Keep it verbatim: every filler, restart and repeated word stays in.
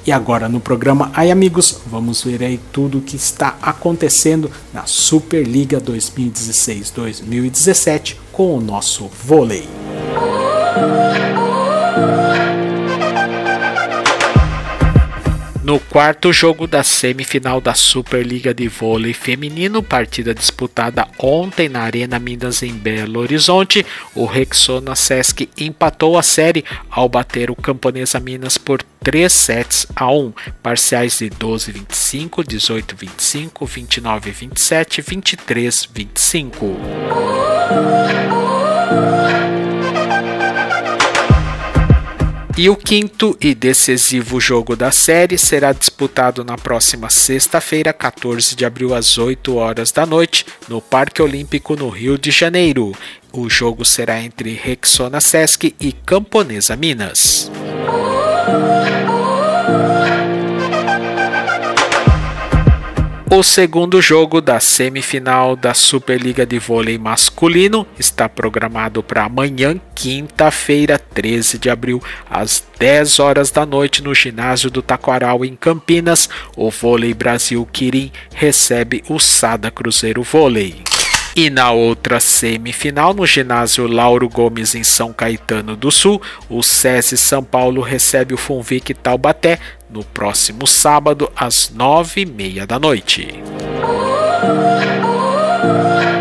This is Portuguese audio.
E agora no programa Ai Amigos, vamos ver aí tudo o que está acontecendo na Superliga dois mil e dezesseis dois mil e dezessete com o nosso vôlei. No quarto jogo da semifinal da Superliga de Vôlei Feminino, partida disputada ontem na Arena Minas em Belo Horizonte, o Rexona Sesc empatou a série ao bater o Camponesa Minas por três sets a um, parciais de doze a vinte e cinco, dezoito a vinte e cinco, vinte e nove a vinte e sete, vinte e três a vinte e cinco. E o quinto e decisivo jogo da série será disputado na próxima sexta-feira, quatorze de abril, às oito horas da noite, no Parque Olímpico, no Rio de Janeiro. O jogo será entre Rexona Sesc e Camponesa Minas. O segundo jogo da semifinal da Superliga de Vôlei Masculino está programado para amanhã, quinta-feira, treze de abril, às dez horas da noite, no ginásio do Taquaral, em Campinas. O Vôlei Brasil Quirim recebe o Sada Cruzeiro Vôlei. E na outra semifinal, no ginásio Lauro Gomes, em São Caetano do Sul, o SESI São Paulo recebe o Funvic Taubaté no próximo sábado, às nove e meia da noite.